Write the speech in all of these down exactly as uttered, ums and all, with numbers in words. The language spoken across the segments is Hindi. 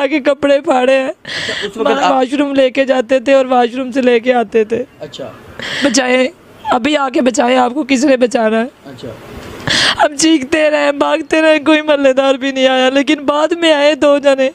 आके कपड़े फाड़े हैं। अच्छा, उस वक्त आप... वाशरूम लेके जाते थे और वाशरूम से लेके आते थे। अच्छा, बचाए, अभी आके बचाए, आपको किसने बचाना है? अच्छा, हम चीखते रहे, भागते रहे, कोई मल्लेदार भी नहीं आया। लेकिन बाद में आए दो जने,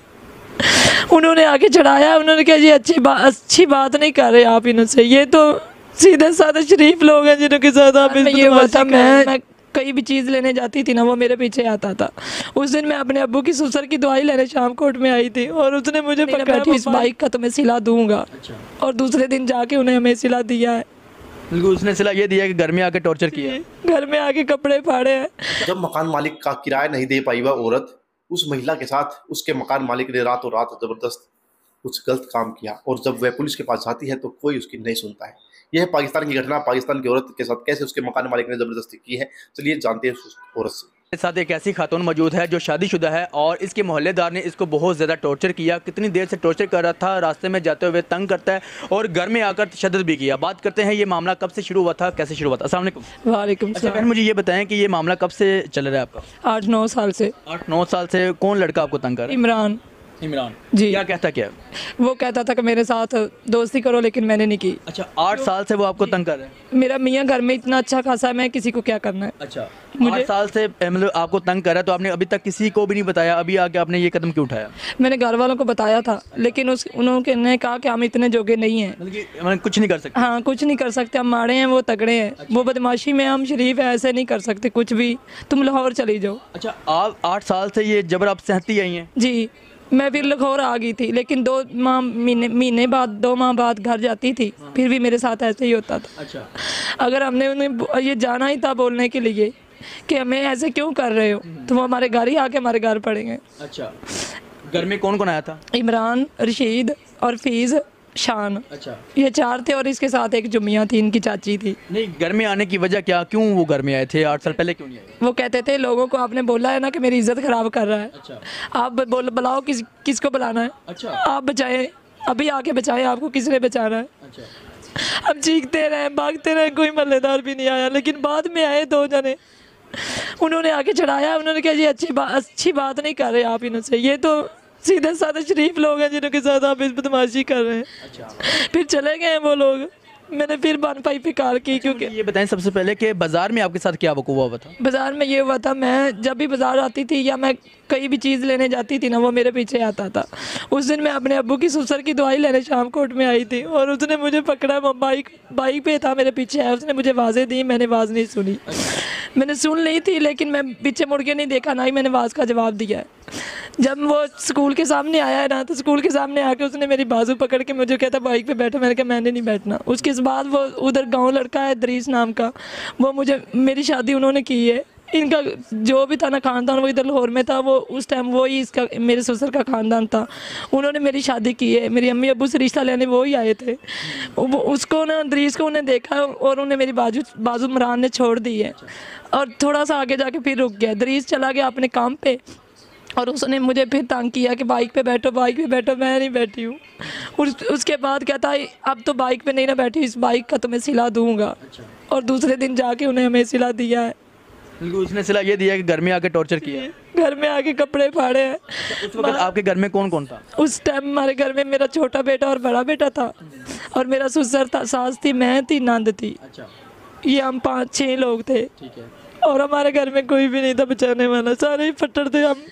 उन्होंने आके चढ़ाया। उन्होंने कहा ये अच्छी बात अच्छी बात नहीं कर रहे आप इनसे, ये तो सीधे साधे शरीफ लोग हैं जिनके साथ आप इस ये हुआ था। मैं, मैं कहीं भी चीज़ लेने जाती थी ना, वो मेरे पीछे आता था। उस दिन मैं अपने अब्बू की ससुर की दवाई लेने शाम कोट में आई थी और उसने मुझे पकड़ा कि इस बाइक का तो मैं सिला दूंगा। अच्छा। और दूसरे दिन जाके उन्हें हमें सिला दिया है। उसने सिला ये दिया कि घर में आके टॉर्चर किया, घर में आके कपड़े फाड़े हैं। जब मकान मालिक का किराया नहीं दे पाई वह औरत, उस महिला के साथ उसके मकान मालिक ने रातों रात जबरदस्त कुछ गलत काम किया और जब वह पुलिस के पास जाती है तो कोई उसकी नहीं सुनता है। यह पाकिस्तान की घटना पाकिस्तान की औरत के साथ कैसे उसके मकान मालिक ने जबरदस्ती की है, चलिए जानते हैं उस औरत से। मेरे साथ एक ऐसी खातून मौजूद है जो शादीशुदा है और इसके मोहल्लेदार ने इसको बहुत ज़्यादा टॉर्चर किया। कितनी देर से टॉर्चर कर रहा था, रास्ते में जाते हुए तंग करता है और घर में आकर तशद्दुद भी किया। बात करते हैं ये मामला कब से शुरू हुआ था, कैसे शुरू हुआ था। अस्सलाम वालेकुम। वालेकुम अच्छा बहन, मुझे ये बताएं कि ये मामला कब से चल रहा है आपका? आठ नौ साल से। आठ नौ साल से। कौन लड़का आपको तंग कर रहा है? इमरान। इमरान जी। क्या कहता क्या? वो कहता था कि मेरे साथ दोस्ती करो, लेकिन मैंने नहीं की। अच्छा, आठ साल से वो आपको तंग कर रहे हैं? मेरा मियाँ घर में इतना अच्छा खासा है, मैं किसी को क्या करना है। अच्छा, आठ साल से मतलब आपको तंग कर रहा है, तो आपने अभी तक किसी को भी नहीं बताया? अभी आके आपने ये कदम क्यों उठाया? मैंने घर वालों को बताया था, लेकिन उस उन्होंने कहा कि हम इतने जोगे नहीं हैं, मतलब कुछ नहीं कर सकते। हाँ, कुछ नहीं कर सकते, हम माड़े हैं, वो तगड़े हैं। अच्छा। वो बदमाशी में, हम शरीफ है, ऐसे नहीं कर सकते कुछ भी, तुम लाहौर चली जाओ। अच्छा, आप आठ साल से ये जबर आप सहती आई हैं? जी, मैं फिर लाहौर आ गई थी, लेकिन दो माह महीने महीने बाद दो माह बाद घर जाती थी, फिर भी मेरे साथ ऐसे ही होता था। अच्छा। अगर हमने उन्हें ये जाना ही था बोलने के लिए कि हमें ऐसे क्यों कर रहे हो, तो वो हमारे घर ही आके हमारे घर पड़ेंगे। अच्छा, घर में कौन कौन आया था? इमरान, रशीद और फीज़, शान। अच्छा, ये चार थे और इसके साथ एक जुमिया थी, इनकी चाची थी। नहीं, घर में आने की वजह क्या, क्यों वो घर में आए थे? आठ साल पहले क्यों नहीं आए? वो कहते थे लोगों को आपने बोला है ना कि मेरी इज्जत खराब कर रहा है। अच्छा। आप बोल बुलाओ, किस किसको बुलाना है? अच्छा। आप बचाए, अभी आके बचाए, आपको किसने बचाना है? अच्छा। हम चीखते रहे, भागते रहे, कोई मल्लेदार भी नहीं आया। लेकिन बाद में आए दो जने, उन्होंने आके चढ़ाया। उन्होंने कहा ये अच्छी बात अच्छी बात नहीं कर रहे आप इनसे, ये तो सीधे साधे शरीफ लोग हैं जिनके साथ आप इस बदमाशी कर रहे हैं। अच्छा। फिर चले गए वो लोग, मैंने फिर बन पाई फिकार की। अच्छा, क्योंकि ये बताएं सबसे पहले कि बाज़ार में आपके साथ क्या वक़ूअ हुआ था? बाज़ार में ये हुआ था, मैं जब भी बाज़ार आती थी या मैं कहीं भी चीज़ लेने जाती थी ना, वो मेरे पीछे आता था। उस दिन मैं अपने अब्बू की ससुर की दवाई लेने शाम कोट में आई थी और उसने मुझे पकड़ा, बाइक बाइक पे था, मेरे पीछे है, उसने मुझे आवाज़ें दी, मैंने आवाज़ नहीं सुनी। मैंने सुन ली थी, लेकिन मैं पीछे मुड़ के नहीं देखा, ना ही मैंने आवाज़ का जवाब दिया है। जब वो स्कूल के सामने आया है ना, तो स्कूल के सामने आके उसने मेरी बाजू पकड़ के मुझे कहता बाइक पे बैठो, मैंने कहा मैंने नहीं बैठना। उसके बाद वो उधर गांव लड़का है दरीस नाम का, वो मुझे, मेरी शादी उन्होंने की है, इनका जो भी था ना खानदान, वो इधर लाहौर में था, वो उस टाइम वो ही इसका मेरे ससुर का खानदान था, उन्होंने मेरी शादी की है। मेरी अम्मी अब्बू से रिश्ता लेने वो ही आए थे। वो उसको ना दरीस को उन्हें देखा और उन्हें मेरी बाजू बाजू मरान ने छोड़ दी है और थोड़ा सा आगे जाके फिर रुक गया। दरीस चला गया अपने काम पे और उसने मुझे फिर तंग किया कि बाइक पे बैठो, बाइक पे बैठो, मैं नहीं बैठी हूँ। उस, उसके बाद कहता है अब तो बाइक पे नहीं ना बैठी, इस बाइक का तो मैं सिला दूँगा। और दूसरे दिन जाके उन्हें हमें सिला दिया है। उसने सिला ये दिया कि घर में आके टॉर्चर किया, घर में आके कपड़े फाड़े हैं। उस वक्त आपके घर में कौन कौन था? उस टाइम हमारे घर में मेरा छोटा बेटा और बड़ा बेटा था और मेरा ससुर था, सास थी, मैं थी, नंद थी। अच्छा। ये हम पाँच छः लोग थे। ठीक है। और हमारे घर में कोई भी नहीं था बचाने वाला, सारे ही फट्टर थे हम।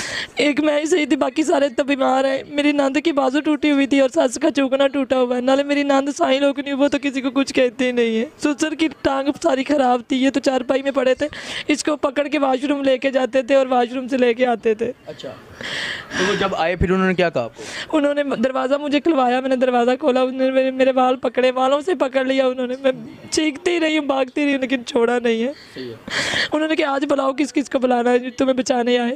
एक मैं ही सही थी, बाकी सारे तो बीमार हैं। मेरी नंद की बाजू टूटी हुई थी और सास का चौकना टूटा हुआ है। नाले मेरी नंद साई लोग नहीं, वो तो किसी को कुछ कहते ही नहीं है। ससुर की टांग सारी ख़राब थी, ये तो चारपाई में पड़े थे, इसको पकड़ के वाशरूम लेके जाते थे और वाशरूम से लेके आते थे। अच्छा। तो वो जब आए फिर उन्होंने क्या कहा आपको? उन्होंने दरवाज़ा मुझे खुलवाया, मैंने दरवाज़ा खोला, उन्होंने मेरे मेरे बाल पकड़े, बालों से पकड़ लिया उन्होंने। मैं चीखती रही हूँ, भागती रही हूँ, लेकिन छोड़ा नहीं है। सही है। उन्होंने कहा आज बुलाओ, किस किस को बुलाना है, तुम्हें बचाने आए।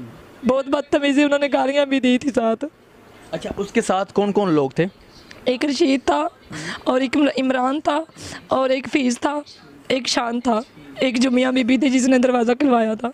बहुत बदतमीजी, उन्होंने गालियाँ भी दी थी साथ। अच्छा, उसके साथ कौन कौन लोग थे? एक रशीद था और एक इमरान था और एक फीस था, एक शान था, एक जुमिया बीबी थी जिसने दरवाज़ा खुलवाया था,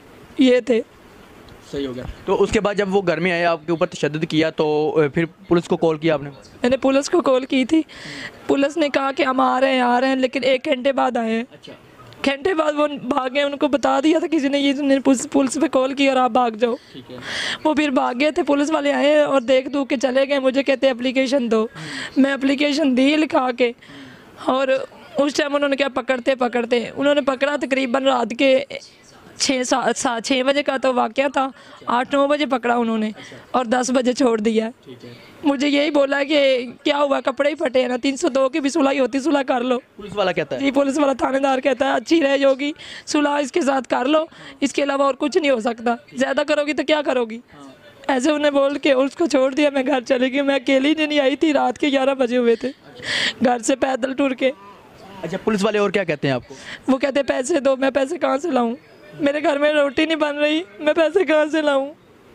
ये थे। सही हो गया। तो उसके बाद जब वो घर में आए, आपके ऊपर तशद्दुद किया, तो फिर पुलिस को कॉल किया आपने? मैंने पुलिस को कॉल की थी, पुलिस ने कहा कि हम आ रहे हैं आ रहे हैं, लेकिन एक घंटे बाद आए हैं। अच्छा। घंटे बाद वो भाग गए, उनको बता दिया था किसी ने, ये पुलिस पुलिस पे कॉल किया और आप भाग जाओ। वो फिर भाग गए थे, पुलिस वाले आए और देख दूख के चले गए। मुझे कहते एप्लीकेशन दो, मैं एप्लीकेशन दी लिखा के, और उस टाइम उन्होंने क्या पकड़ते पकड़ते उन्होंने पकड़ा तकरीबन रात के छः सात सात छः बजे का तो वाक़या था, आठ नौ बजे पकड़ा उन्होंने और दस बजे छोड़ दिया। मुझे यही बोला कि क्या हुआ, कपड़े ही फटे हैं ना, तीन सौ दो की भी सुलह होती, सुलह कर लो। पुलिस वाला कहता है? जी, पुलिस वाला थानेदार कहता है अच्छी रह जाओगी, सुलह इसके साथ कर लो, इसके अलावा और कुछ नहीं हो सकता, ज़्यादा करोगी तो क्या करोगी। ऐसे उन्हें बोल के उसको छोड़ दिया। मैं घर चली गई। मैं अकेली नहीं आई थी, रात के ग्यारह बजे हुए थे, घर से पैदल टूर के। अच्छा, पुलिस वाले और क्या कहते हैं आपको? वो कहते पैसे दो। मैं पैसे कहाँ से लाऊं, मेरे घर में रोटी नहीं बन रही, मैं पैसे कहाँ से लाऊं।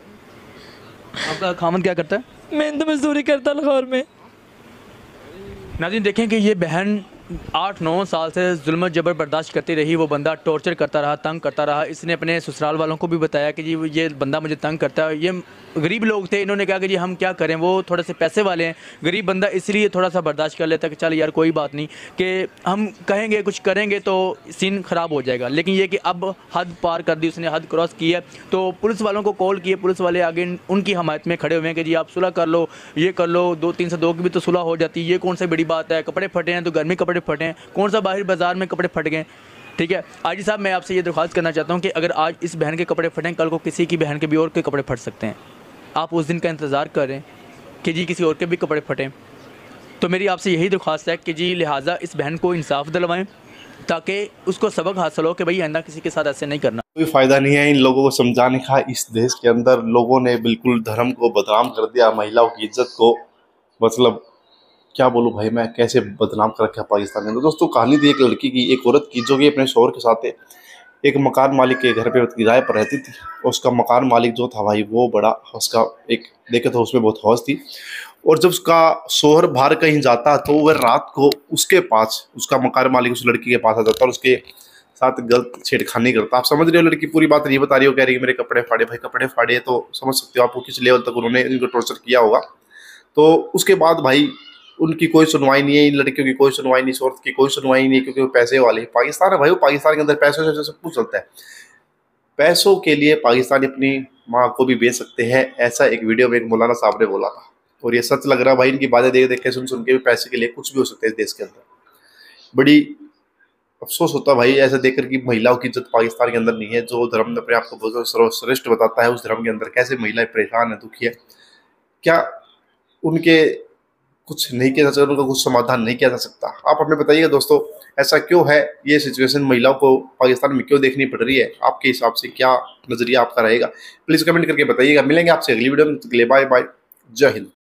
आपका खामन क्या करता है? मेहनत मजदूरी करता लाहौर में। नाज़रीन देखें कि ये बहन आठ नौ साल से जुल्म जबर बर्दाश्त करती रही। वो बंदा टॉर्चर करता रहा, तंग करता रहा। इसने अपने ससुराल वालों को भी बताया कि जी ये बंदा मुझे तंग करता है। ये गरीब लोग थे, इन्होंने कहा कि जी हम क्या करें, वो थोड़े से पैसे वाले हैं, गरीब बंदा इसलिए थोड़ा सा बर्दाश्त कर लेता है कि चल यार कोई बात नहीं, कि हम कहेंगे कुछ करेंगे तो सीन ख़राब हो जाएगा। लेकिन ये कि अब हद पार कर दी, उसने हद क्रॉस की है। तो पुलिस वालों को कॉल किए, पुलिस वाले आगे उनकी हमायत में खड़े हुए हैं कि जी आप सुलह कर लो, ये कर लो, दो तीन से दो की भी तो सुलह हो जाती है, ये कौन सी बड़ी बात है, कपड़े फटे हैं तो घर में कपड़े फटे हैं, कौन सा बाहर बाजार में कपड़े फट गए। ठीक है, आजी साहब मैं आपसे ये दरख्वास्त करना चाहता हूँ कि अगर आज इस बहन के कपड़े फटें, कल को किसी की बहन के भी और के कपड़े फट सकते हैं। आप उस दिन का इंतज़ार करें कि जी किसी और के भी कपड़े फटें। तो मेरी आपसे यही दरख्वास्त है कि जी लिहाजा इस बहन को इंसाफ दिलवाएं ताकि उसको सबक हासिल हो कि भाई आइंदा किसी के साथ ऐसे नहीं करना। कोई फ़ायदा नहीं है इन लोगों को समझाने का। इस देश के अंदर लोगों ने बिल्कुल धर्म को बदनाम कर दिया, महिलाओं की इज्जत को, मतलब क्या बोलूं भाई मैं, कैसे बदनाम कर रखा पाकिस्तान में। तो दोस्तों कहानी थी एक लड़की की, एक औरत की, जो कि अपने शौहर के साथ एक मकान मालिक के घर पे किराए पर रहती थी। और उसका मकान मालिक जो था भाई, वो बड़ा उसका एक देखे तो उसमें बहुत हौस थी। और जब उसका शौहर बाहर कहीं जाता तो वह रात को उसके पास, उसका मकान मालिक उस लड़की के पास आ जाता और उसके साथ गलत छेड़खानी करता। आप समझ रहे हो, लड़की पूरी बात नहीं बता रही हो, कह रही है मेरे कपड़े फाड़े। भाई कपड़े फाड़े तो समझ सकते हो आपको किस लेवल तक उन्होंने इनको टॉर्चर किया होगा। तो उसके बाद भाई उनकी कोई सुनवाई नहीं है, इन लड़कियों की कोई सुनवाई नहीं, औरत की कोई सुनवाई नहीं, क्योंकि वो पैसे वाले। पाकिस्तान है भाई, वो पाकिस्तान के अंदर पैसों से सब कुछ चलता है। पैसों के लिए पाकिस्तानी अपनी माँ को भी बेच सकते हैं, ऐसा एक वीडियो में एक मौलाना साहब ने बोला था। और ये सच लग रहा है भाई, इनकी बातें देख देख के सुन सुन के भी पैसे के लिए कुछ भी हो सकता है इस देश के अंदर। बड़ी अफसोस होता है भाई ऐसा देखकर कि महिलाओं की इज्जत पाकिस्तान के अंदर नहीं है। जो धर्म अपने आप को बहुत सर्वश्रेष्ठ बताता है, उस धर्म के अंदर कैसे महिलाएं परेशान है, दुखी है। क्या उनके कुछ नहीं किया जा सकता, उनका कुछ समाधान नहीं किया जा सकता? आप हमें बताइएगा दोस्तों, ऐसा क्यों है, ये सिचुएशन महिलाओं को पाकिस्तान में क्यों देखनी पड़ रही है? आपके हिसाब से क्या नजरिया आपका रहेगा, प्लीज कमेंट करके बताइएगा। मिलेंगे आपसे अगली वीडियो में, बाय बाय, जय हिंद।